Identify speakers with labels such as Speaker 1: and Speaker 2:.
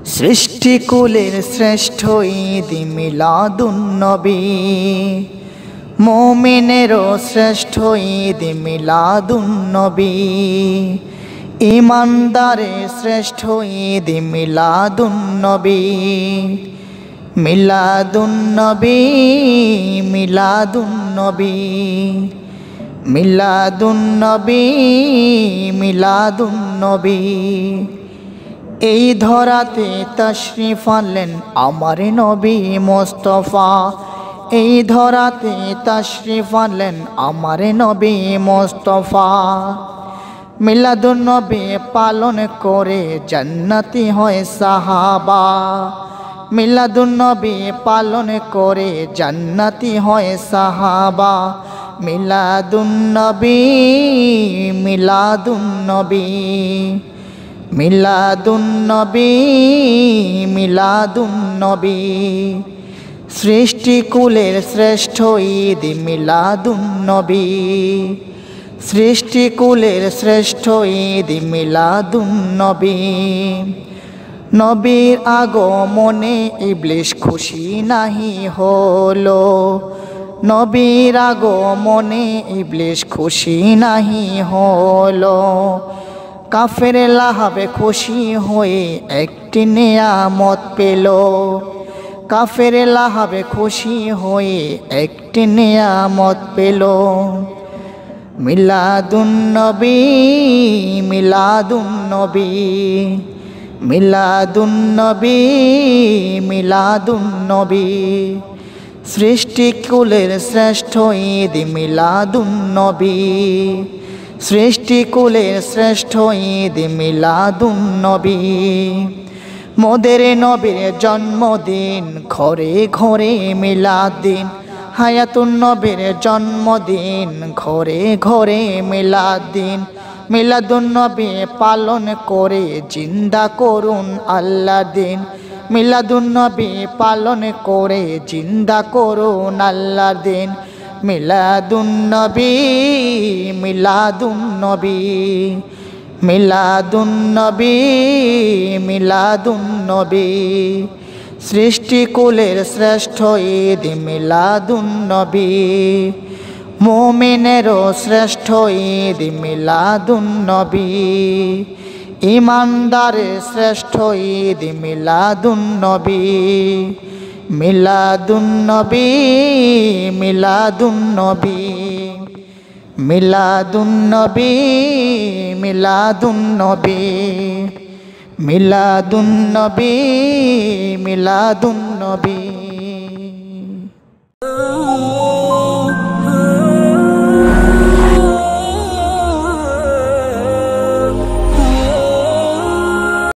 Speaker 1: সৃষ্টিকুলের শ্রেষ্ঠ ঈদ মিলাদুন্নবী, মুমিনেরও শ্রেষ্ঠ ঈদ মিলাদুন্নবী, ঈমানদারের শ্রেষ্ঠ ঈদ মিলাদুন্নবী। মিলাদুন্নবী মিলাদুন্নবী মিলাদুন্নবী মিলাদুন্নবী। এই ধরাতে তাশরিফ আনলেন আমার নবী মুস্তাফা, এই ধরাতে তাশরিফ আনলেন আমার নবী মুস্তাফা। মিলাদুন্নবী পালন করে জান্নাতি হয় সাহাবা, মিলাদুন্নবী পালন করে জান্নাতি হয় সাহাবা। মিলাদুন্নবী মিলাদুন্নবী মিলাদুন্নবী মিলাদুন্নবী। সৃষ্টিকুলের শ্রেষ্ঠ ঈদ মিলাদুন্নবী, সৃষ্টিকুলের শ্রেষ্ঠ ঈদ মিলাদুন্নবী। নবীর আগমনে ইবলিশ খুশি নাহি হলো, নবীর আগমনে ইবলিশ খুশি নাহি হলো। কাফের লাহাবে খুশি হয়ে একটি নিয়ামত পেল, কাফের লাহাবে খুশি হয়ে একটি নিয়ামত পেল। মিলাদুন্নবী মিলাদুন্নবী মিলাদুন্নবী মিলাদুন্নবী। সৃষ্টিকুলের শ্রেষ্ঠ ঈদ মিলাদুন্নবী, সৃষ্টিকুলের শ্রেষ্ঠ ঈদ মিলাদুন্নবী। মোদের নবীর জন্মদিন ঘরে ঘরে মিলাদিন, হায়াতুন নবীর জন্মদিন ঘরে ঘরে মিলাদিন। মিলাদুন্নবী পালন করে জিন্দা করুন আল্লাহর দিন, মিলাদুন্নবী পালন করে জিন্দা করুন আল্লাহর দিন। মিলাদুন্নবী মিলাদুন্নবী মিলাদুন্নবী মিলাদুন্নবী। সৃষ্টিকুলের শ্রেষ্ঠ ঈদ মিলাদুন্নবী, মুমিনেরও শ্রেষ্ঠ ঈদ মিলাদুন্নবী, ঈমানদারের শ্রেষ্ঠ ঈদ মিলাদুন্নবী। মিলাদুন্নবী মিলাদুন্নবী মিলাদুন্নবী মিলাদুন্নবী মিলাদুন্নবী মিলাদুন্নবী।